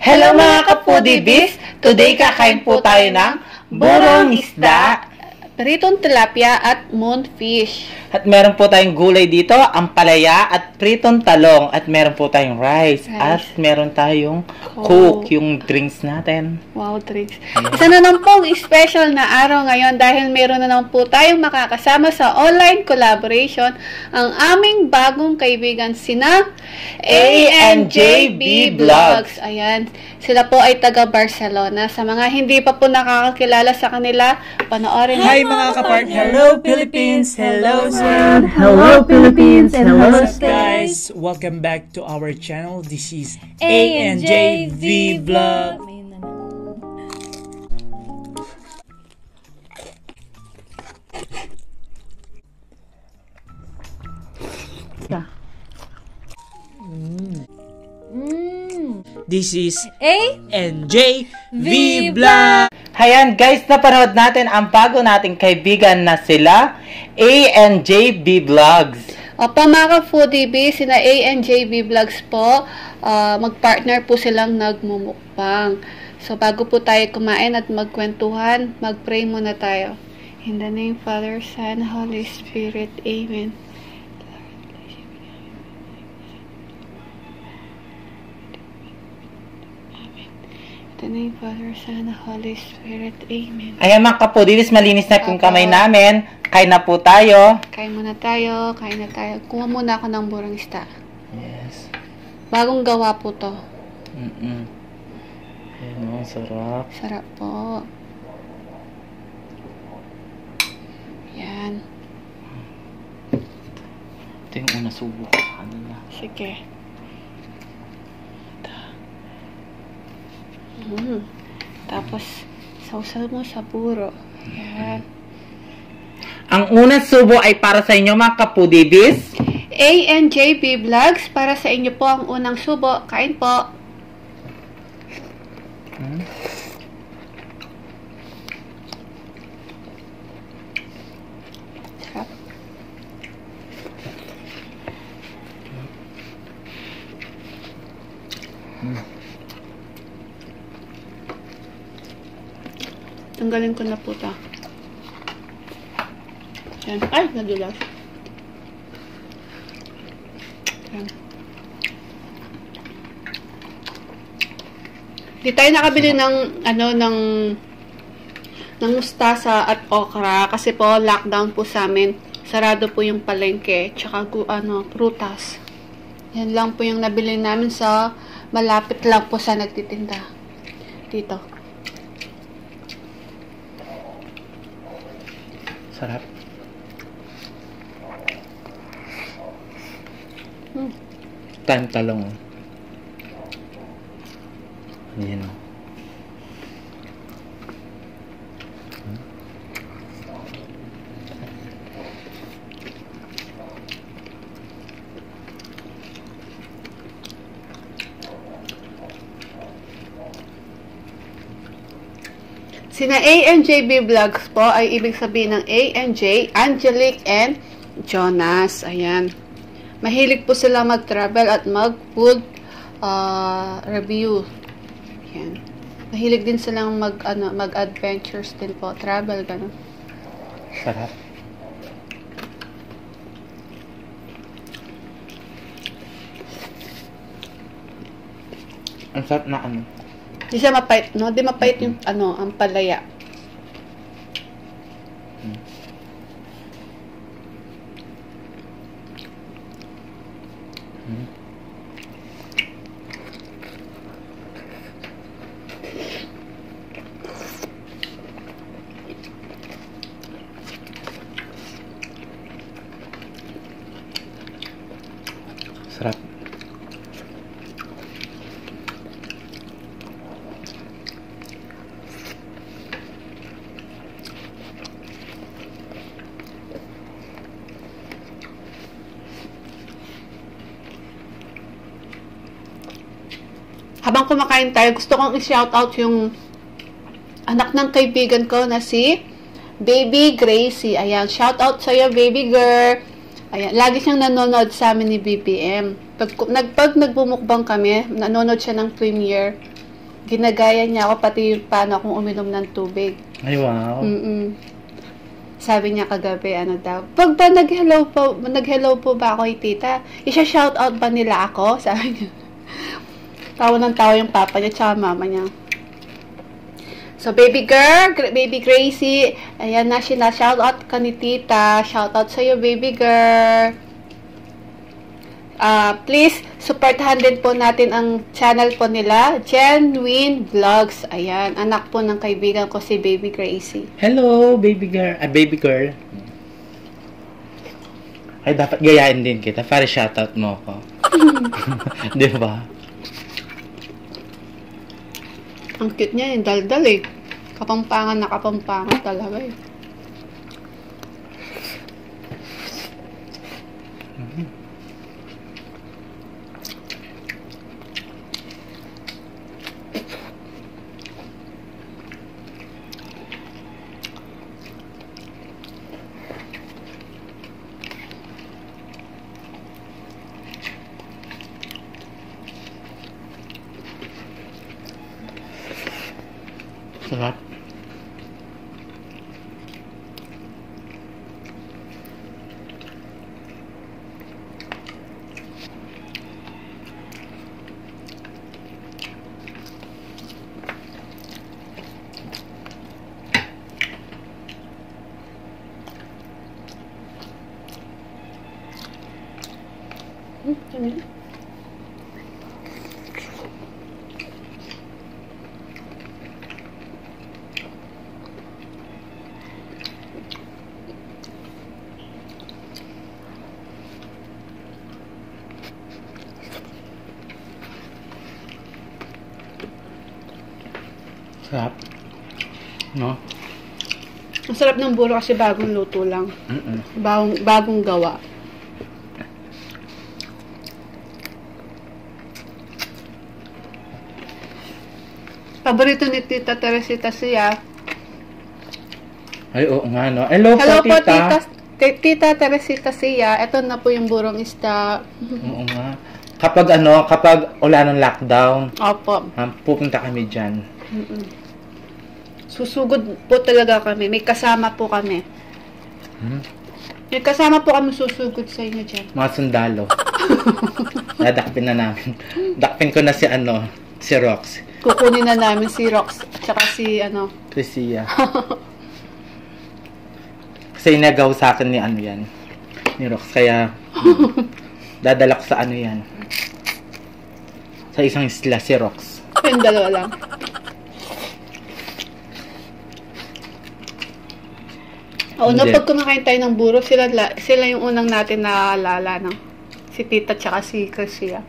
Hello mga ka-foodies! Today kakain po tayo ng burong isda, pritong tilapia at moonfish. at meron po tayong gulay dito, ampalaya at pritong talong, at meron po tayong rice. At meron tayong coke, yung drinks natin. Wow, drinks. Isa na naman pong special na araw ngayon dahil meron na naman po tayong makakasama sa online collaboration ang aming bagong kaibigan sina A&JB Vlogs. Ayan, sila po ay taga Barcelona. Sa mga hindi pa po nakakakilala sa kanila, panoorin. Hi mga kapart! Hello Philippines! Hello sir! Hello Philippines and hello Guys, welcome back to our channel. This is A&JV Vlog. This is A&JV Vlog. Hayan guys, napanood natin ang bago nating kaibigan na sila A&JB Vlogs. Opo mga ka-foodie, sina A&JB Vlogs po, mag-partner po silang nagmumukbang. So bago po tayo kumain at magkwentuhan, mag-pray muna tayo. In the name Father, Son, Holy Spirit, Amen. In the name Father, Son, Holy Spirit, Amen. Ayan mga ka-foodies, malinis na yung kamay namin. Kain na po tayo. Kain muna tayo, kain na tayo. Kuha muna ako ng burong isda. Yes. Bagong gawa po to. Ayan o, sarap. Sarap po. Yan. Ito yung una subo ko sa kanila. Sige. Tapos, sausal mo sa buro. Yan. Ang unang subo ay para sa inyo mga ka-foodies. A&JB Vlogs, para sa inyo po ang unang subo. Kain po. Sarap. Tanggalin ko na po ito. Yan. Ay, nadulas. Yan. Di tayo nakabili ng ng mustasa at okra kasi po lockdown po sa amin. Sarado po yung palengke tsaka prutas. Yan lang po yung nabili namin sa malapit lang po sa nagtitinda dito. Sarap. Time talong. Ayan o. Sina A&JB Vlogs po ay ibig sabihin ng A&J, Angelic and Jonas. Ayan. Mahilig po sila mag-travel at mag-food review. Ayan. Mahilig din silang mag-adventures din po. Travel, gano'n. Sarap. Ang sarap na ano. Di siya mapait, no? Di mapait yung, ang palaya. Sarap. Habang kumakain tayo, gusto kong i-shoutout yung anak ng kaibigan ko na si Baby Gracie. Ayan, shoutout sa'yo, baby girl. Ayan, lagi siyang nanonood sa amin ni BBM. Pag nagbumukbang kami, nanonood siya ng premiere. ginagaya niya ako pati yung paano akong uminom ng tubig. Ay, wow. Sabi niya kagabi, ano daw, pag ba nag-hello po ba ako kay tita, isa-shoutout ba nila ako? Sabi niya. Tawa ng tawa yung papa niya tsaka mama niya. So, baby girl, baby Gracie, ayan na, shoutout ka ni tita. Shoutout sa'yo, baby girl. Please, supportahan din po natin ang channel po nila, Genuine Vlogs. Ayan, anak po ng kaibigan ko si baby Gracie. Hello, baby girl. Baby girl. Ay, dapat gayahin din kita para shoutout mo ako. Di ba? Ang cute niya, yung daldal eh. Kapampangan na kapampangan talaga eh. Sarap. Sarap. No? Ang sarap ng buro kasi bagong luto lang. Bagong gawa. Paborito ni Tita Teresita siya. Ay, oo nga, no? Hello Hello po, po, tita. Tita Teresita siya. Ito na po yung burong isda. Oo nga. Kapag wala ng lockdown, Opo. pupunta kami dyan. Susugod po talaga kami. May kasama po kami. May kasama po kami susugod sa inyo dyan. Mga sundalo. Dadakpin na namin. Dakpin ko na si Rox. Kukunin na namin si Rox tsaka si Crisia. Kasi inagaw sa akin ni Rox. Kaya, dadala ko sa yan. Sa isang isla, si Rox. Yung dalawa lang. Oo, Hindi. pag kumakain tayo ng buro, sila yung unang natin naalala, no? Si Tita tsaka si Crisia.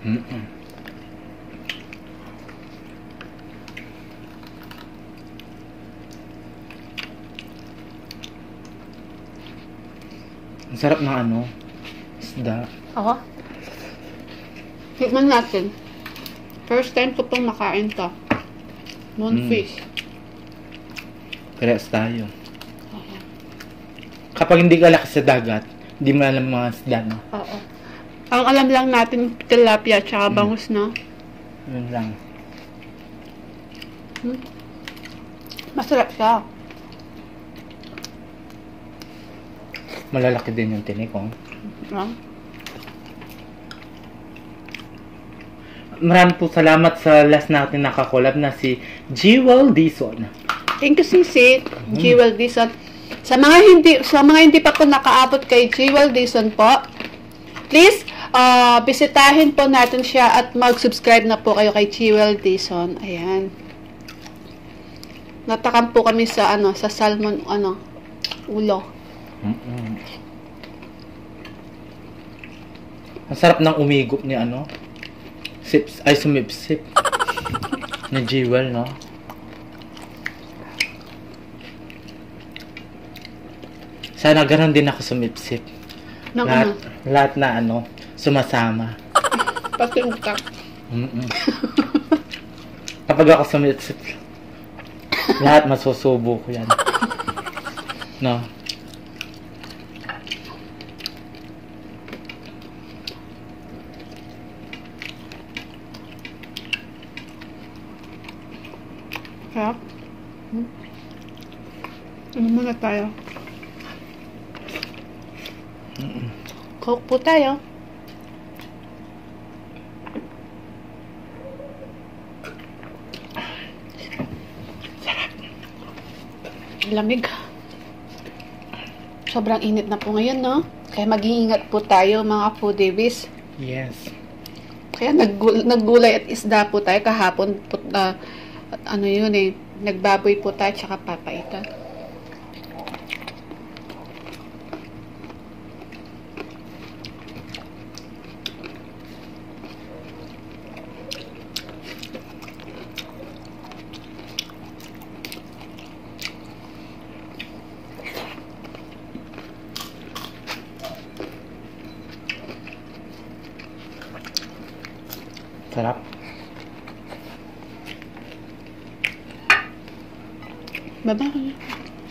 Ang sarap ng isda. Ako? Tikman natin. First time ko pong makain to. Moonfish. Parehas tayo. Kapag hindi ka laki sa dagat, hindi mo alam mga isda, no? Oo. Ang alam lang natin, tilapia tsaka bangus, no? Yun lang. Masarap siya. Malalaki din yung tinik, oh. No? Maraming po salamat sa last natin nakakolab na si Jewel Dizon. Thank you, Sisi. Jewel Dizon. Sa mga hindi pa po nakaabot kay Jewel Dizon po, please, bisitahin po natin siya at mag-subscribe na po kayo kay Jewel Dizon. Ayan. Natakam po kami sa sa salmon ulo. Ang sarap ng umigop ni sumipsip. Na Jewel, no? Sana ganoon din ako sumipsip. Lahat na sumasama. Pati utak. Kapag ako sumipsip, lahat masusubo ko yan. No? Sarap. Ano muna tayo? Coke po tayo. Lamig. Sobrang init na po ngayon, no? Kaya mag-iingat po tayo, mga foodies. Yes. Kaya naggulay at isda po tayo kahapon po, ano yun eh, nagbaboy po tayo tsaka papaitan. Sarap. Baba ka na.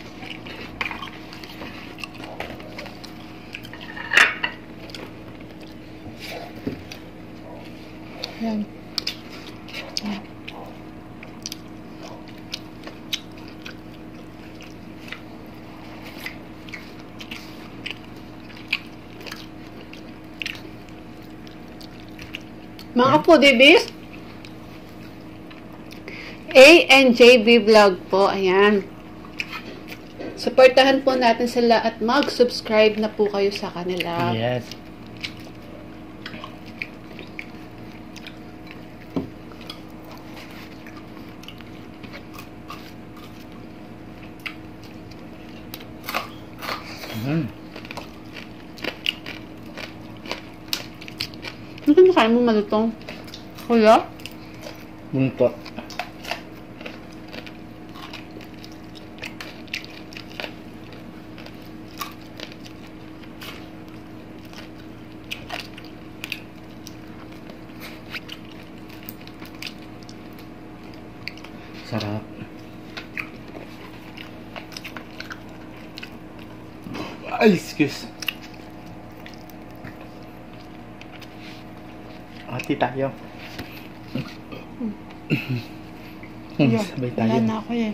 Ayan. Ayan. Mga foodies, A&JV Vlog po, ayan. Supportahan po natin sila at mag-subscribe na po kayo sa kanila. Yes. Ano kaya mo malutong? Wala? Buntot. Sarap. Ay, excuse. Ati tayo. Sabay tayo. Wala na ako eh.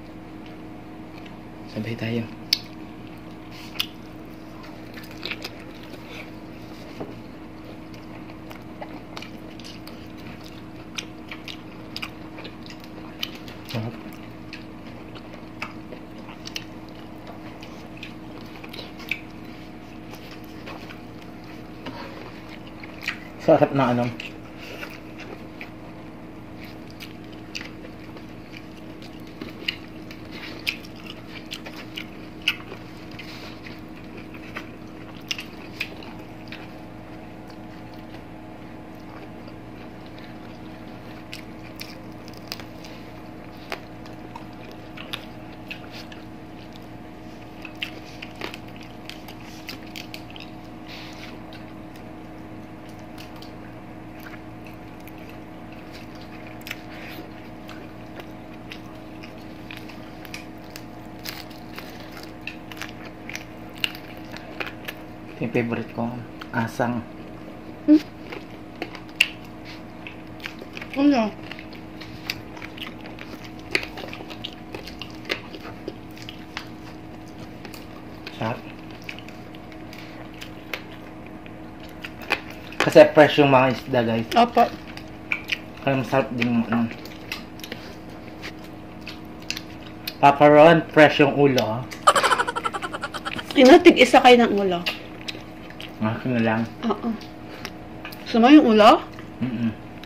Sabay tayo. Sarap. Sarap na ano. Yung favorite ko, asang. Ano? Sarap. Kasi fresh yung mga isda, guys. Opo. Kaya masarap din yung ano. Papa Ron, fresh yung ulo. Tig isa kayo ng ulo. Akin na lang. Oo. Gusto mo yung ulo? Mm-mm.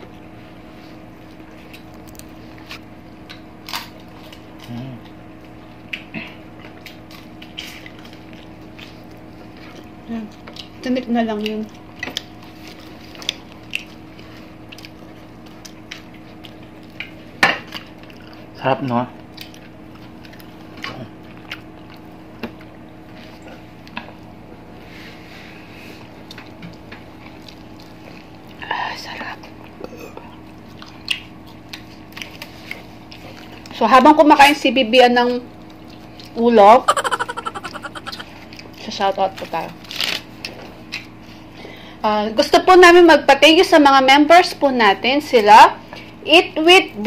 Yan. Tinik na lang yun. Sarap, no? Sarap. So, habang kumakain si Bibian ng ulo, shoutout po tayo. Gusto po namin magpa-thank you sa mga members po natin, sila Eat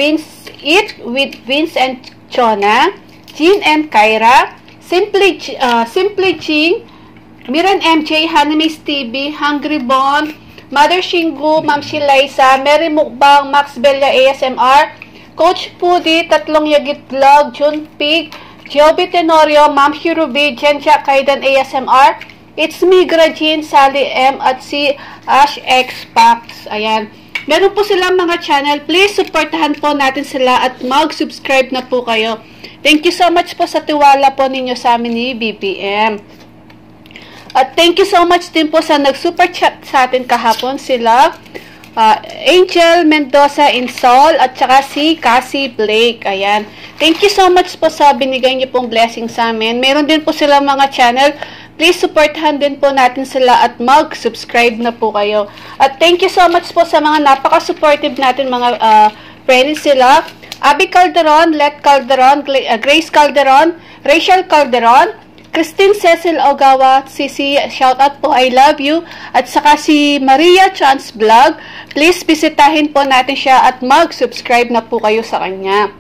with Vince and Chona, Jean and Kyra, Simply Ching, Miran MJ, Hanamis TV, Hungry Bond, Mother Shingu, Ma'am Shilaysa, Mary Mukbang, Max Bella ASMR, Coach Pudi, Tatlong Yagit Vlog, June Pig, Joby Tenorio, Ma'am Hirubi, Jenja Kaidan ASMR, It's me, Grajin, Sally M, at si Ash X Pax. Ayan. Meron po silang mga channel. Please, supportahan po natin sila at mag-subscribe na po kayo. Thank you so much po sa tiwala po ninyo sa amin ni BPM. At thank you so much din po sa nag-super chat sa atin kahapon sila. Angel Mendoza Insol at saka si Cassie Blake. Ayan. Thank you so much po sa binigay niyo pong blessing sa amin. Meron din po sila mga channel. Please supportahan din po natin sila at mag-subscribe na po kayo. At thank you so much po sa mga napaka-supportive natin mga friends sila. Abby Calderon, Let Calderon, Grace Calderon, Rachel Calderon, Christine Cecil Ogawa, Sisi, shoutout po, I love you. At saka si Maria Chance Vlog. Please bisitahin po natin siya at mag-subscribe na po kayo sa kanya.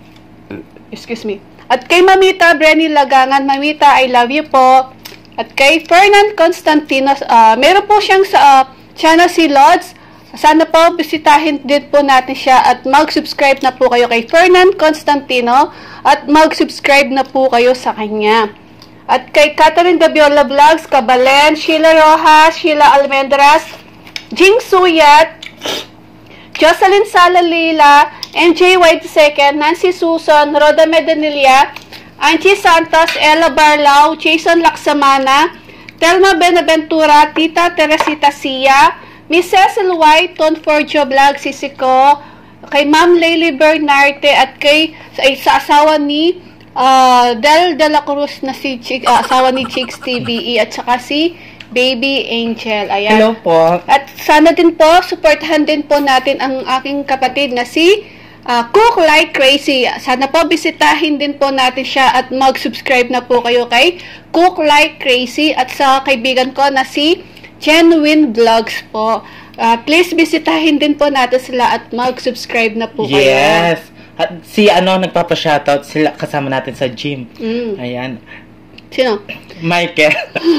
Excuse me. At kay Mamita Brenny Lagangan, Mamita, I love you po. At kay Fernand Constantino, meron po siyang sa channel si Lods. Sana po bisitahin din po natin siya at mag-subscribe na po kayo kay Fernand Constantino at mag-subscribe na po kayo sa kanya. At kay Catherine Daviola Vlogs, Kabalen, Sheila Rojas, Sheila Almendras, Jing Suyat, Jocelyn Salalila, MJ White II, Nancy Susan, Roda Medanilia, Angie Santos, Ella Barlao, Jason Laksamana, Telma Benaventura, Tita Teresita Sia, Miss Cecil White, Ton Forjo Vlog, Sisiko, kay Ma'am Layli Bernarte, at kay sa asawa ni Del De La Cruz na si asawa ni Chicks TVE, at saka si Baby Angel. Ayan. Hello po. At sana din po, supportahan din po natin ang aking kapatid na si Cook Like Crazy. Sana po bisitahin din po natin siya at mag-subscribe na po kayo kay Cook Like Crazy at sa kaibigan ko na si Genuine Vlogs po. Please bisitahin din po natin sila at mag-subscribe na po kayo. Yes. At si nagpapa-shoutout sila kasama natin sa gym. Ayan. Sino? Michael.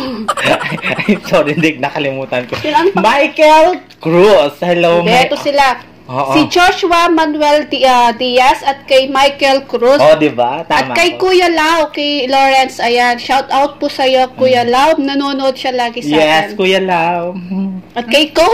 Sorry, hindi nakalimutan ko. Sino? Michael Cruz. Hello, Ito sila. Oo. Si Joshua Manuel Diaz at kay Michael Cruz. Oh, di ba? Tama. At kay ko. Kuya Lau, kay Lawrence, ayan. Shout out po sa iyo, Kuya Lau. Nanonood siya lagi sa akin. Yes, Kuya Lau. At kay Ko.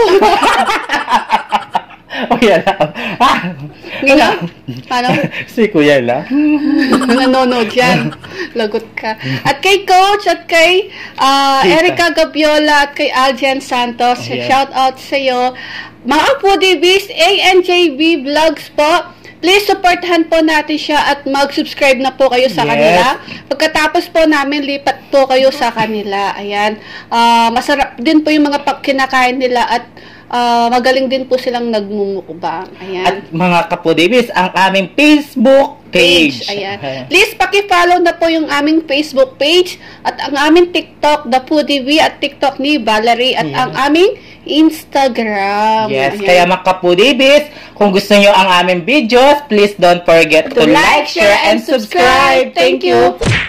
Kuya Lau. Gila? Paano? Si Kuya Lau. Nanonood yan. Lagot ka. At kay Coach, at kay Erica Gabiola, at kay Aljen Santos. Yes. Shout out sa iyo. Mga Foodies, ANJV Vlogs po. Please supportahan po natin siya at mag-subscribe na po kayo sa kanila. Pagkatapos po namin, lipat po kayo sa kanila. Ayan. Masarap din po yung mga kinakain nila at magaling din po silang nagmumukbang. Ayan. At mga Kapudibis, ang aming Facebook page. Ayan. Please paki-follow na po yung aming Facebook page at ang aming TikTok, The Foodie at TikTok ni Valerie at ang aming Instagram. Yes, Ayan. kaya mga Kapudibis, kung gusto nyo ang aming videos, please don't forget to like, share, and subscribe. Thank you!